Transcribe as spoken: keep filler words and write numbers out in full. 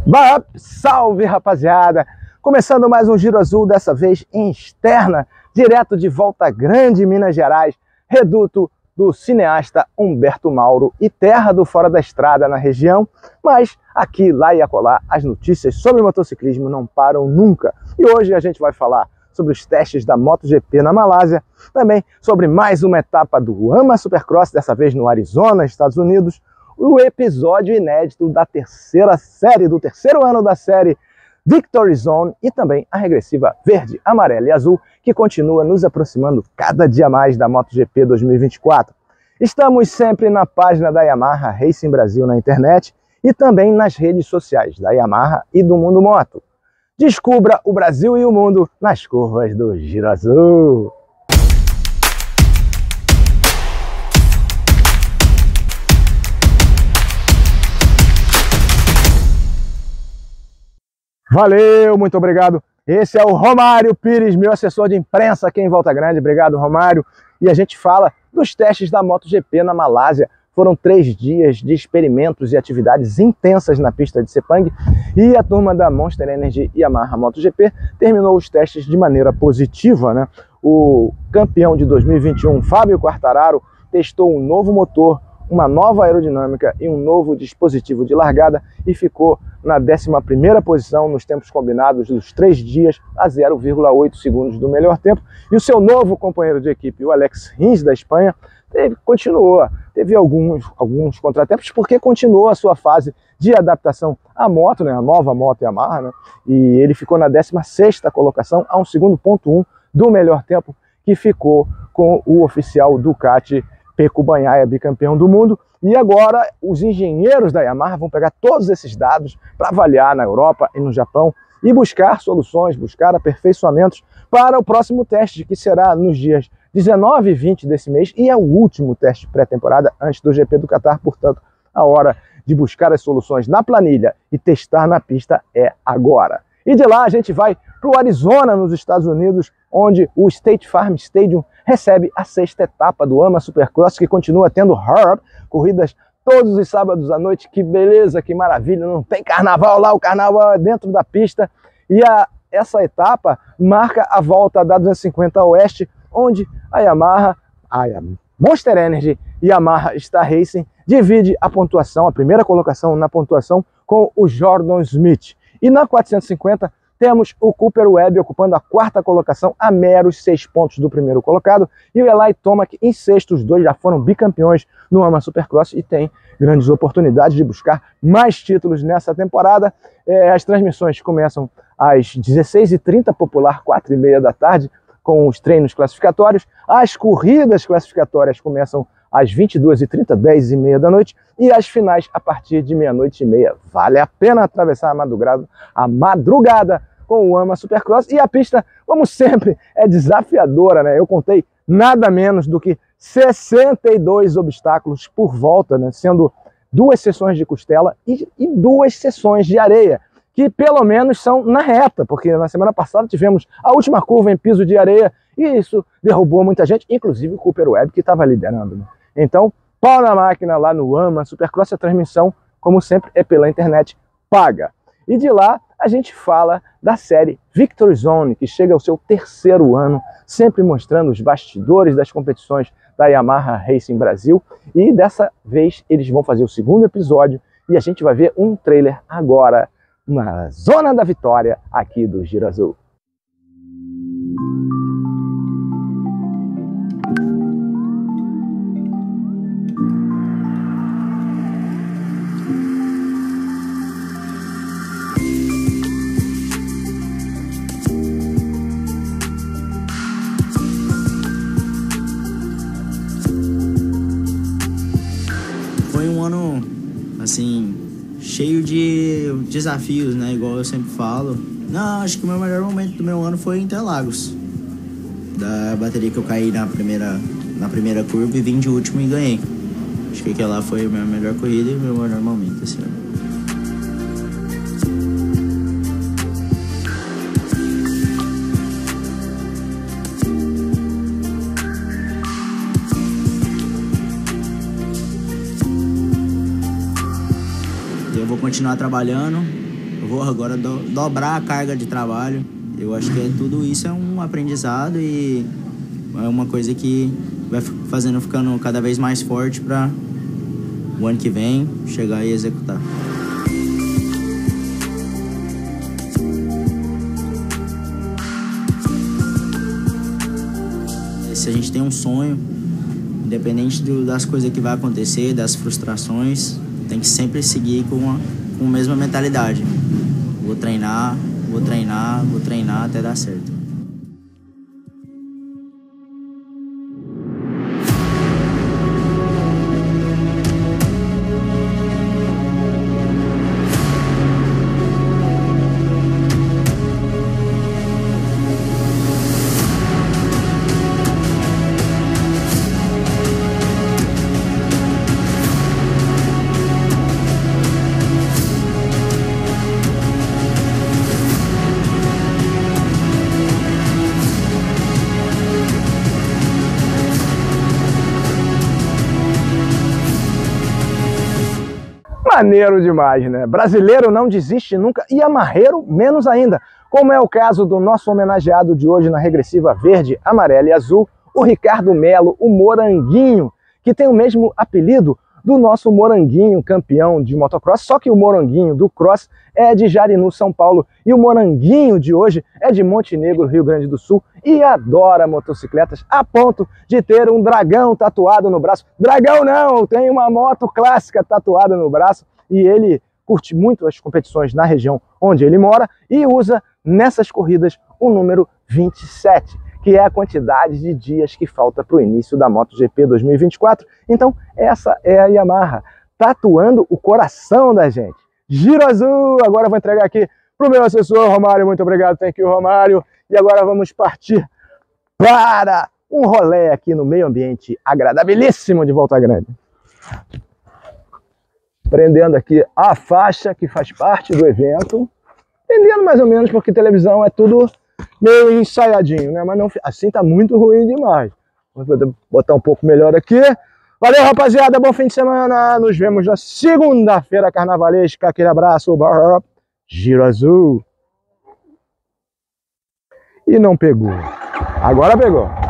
Bap, salve rapaziada! Começando mais um Giro Azul, dessa vez em externa, direto de Volta Grande, Minas Gerais, reduto do cineasta Humberto Mauro e terra do Fora da Estrada na região, mas aqui, lá e acolá, as notícias sobre motociclismo não param nunca. E hoje a gente vai falar sobre os testes da MotoGP na Malásia, também sobre mais uma etapa do AMA Supercross, dessa vez no Arizona, Estados Unidos, o episódio inédito da terceira série, do terceiro ano da série Victory Zone e também a regressiva verde, amarela e azul, que continua nos aproximando cada dia mais da MotoGP dois mil e vinte e quatro. Estamos sempre na página da Yamaha Racing Brasil na internet e também nas redes sociais da Yamaha e do Mundo Moto. Descubra o Brasil e o mundo nas curvas do Giro Azul. Valeu, muito obrigado. Esse é o Romário Pires, meu assessor de imprensa aqui em Volta Grande. Obrigado, Romário. E a gente fala dos testes da MotoGP na Malásia. Foram três dias de experimentos e atividades intensas na pista de Sepang e a turma da Monster Energy e Yamaha MotoGP terminou os testes de maneira positiva, né? O campeão de dois mil e vinte e um, Fábio Quartararo, testou um novo motor, uma nova aerodinâmica e um novo dispositivo de largada e ficou na décima primeira posição nos tempos combinados dos três dias a zero vírgula oito segundos do melhor tempo. E o seu novo companheiro de equipe, o Alex Rins, da Espanha, teve, continuou, teve alguns, alguns contratempos porque continuou a sua fase de adaptação à moto, né, a nova moto Yamaha, né, e ele ficou na décima sexta colocação, a um segundo ponto um do melhor tempo, que ficou com o oficial Ducati, Pecco Bagnaia, bicampeão do mundo. E agora os engenheiros da Yamaha vão pegar todos esses dados para avaliar na Europa e no Japão e buscar soluções, buscar aperfeiçoamentos para o próximo teste, que será nos dias dezenove e vinte desse mês, e é o último teste pré-temporada antes do G P do Qatar. Portanto, a hora de buscar as soluções na planilha e testar na pista é agora. E de lá a gente vai para o Arizona, nos Estados Unidos, onde o State Farm Stadium recebe a sexta etapa do AMA Supercross, que continua tendo Herb, corridas todos os sábados à noite. Que beleza, que maravilha, não tem carnaval lá, o carnaval é dentro da pista. E a, essa etapa marca a volta da duzentos e cinquenta Oeste, onde a Yamaha, a Monster Energy e Yamaha Star Racing divide a pontuação, a primeira colocação na pontuação, com o Jordan Smith. E na quatrocentos e cinquenta temos o Cooper Webb ocupando a quarta colocação, a meros seis pontos do primeiro colocado, e o Eli Tomac em sexto. Os dois já foram bicampeões no AMA Supercross e têm grandes oportunidades de buscar mais títulos nessa temporada. É, as transmissões começam às dezesseis e trinta, popular quatro e meia da tarde, com os treinos classificatórios. As corridas classificatórias começam às vinte e duas e trinta, dez e meia da noite, e as finais a partir de meia-noite e meia. Vale a pena atravessar a madrugada, a madrugada com o AMA Supercross. E a pista, como sempre, é desafiadora, né? Eu contei nada menos do que sessenta e dois obstáculos por volta, né? Sendo duas sessões de costela e, e duas sessões de areia, que pelo menos são na reta, porque na semana passada tivemos a última curva em piso de areia e isso derrubou muita gente, inclusive o Cooper Webb, que estava liderando, né? Então, pau na máquina lá no AMA Supercross. A transmissão, como sempre, é pela internet paga. E de lá a gente fala da série Victory Zone, que chega ao seu terceiro ano, sempre mostrando os bastidores das competições da Yamaha Racing Brasil. E dessa vez eles vão fazer o segundo episódio e a gente vai ver um trailer agora na Zona da Vitória aqui do Giro Azul. Foi um ano, assim, cheio de desafios, né? Igual eu sempre falo. Não, acho que o meu melhor momento do meu ano foi em Interlagos. Da bateria que eu caí na primeira, na primeira curva e vim de último e ganhei. Acho que aquela foi a minha melhor corrida e o meu melhor momento esse ano. Eu vou continuar trabalhando, eu vou agora do, dobrar a carga de trabalho. Eu acho que é, tudo isso é um aprendizado e é uma coisa que vai fazendo ficando cada vez mais forte para o ano que vem chegar e executar. Se a gente tem um sonho, independente do, das coisas que vai acontecer, das frustrações, tem que sempre seguir com a, com a mesma mentalidade. Vou treinar, vou treinar, vou treinar até dar certo. Maneiro demais, né? Brasileiro não desiste nunca e amarreiro menos ainda, como é o caso do nosso homenageado de hoje na regressiva verde, amarela e azul, o Ricardo Melo, o Moranguinho, que tem o mesmo apelido do nosso Moranguinho, campeão de motocross, só que o Moranguinho do cross é de Jarinu, São Paulo, e o Moranguinho de hoje é de Montenegro, Rio Grande do Sul, e adora motocicletas a ponto de ter um dragão tatuado no braço. Dragão não, tem uma moto clássica tatuada no braço, e ele curte muito as competições na região onde ele mora e usa nessas corridas o número vinte e sete, que é a quantidade de dias que falta para o início da MotoGP dois mil e vinte e quatro. Então, essa é a Yamaha, tatuando o coração da gente. Giro azul! Agora eu vou entregar aqui para o meu assessor, Romário. Muito obrigado, thank you, Romário. E agora vamos partir para um rolê aqui no meio ambiente agradabilíssimo de Volta Grande. Prendendo aqui a faixa que faz parte do evento. Prendendo mais ou menos, porque televisão é tudo meio ensaiadinho, né? Mas não, assim tá muito ruim demais. Vou botar um pouco melhor aqui. Valeu, rapaziada. Bom fim de semana. Nos vemos na segunda-feira carnavalesca. Aquele abraço. Giro azul. E não pegou. Agora pegou.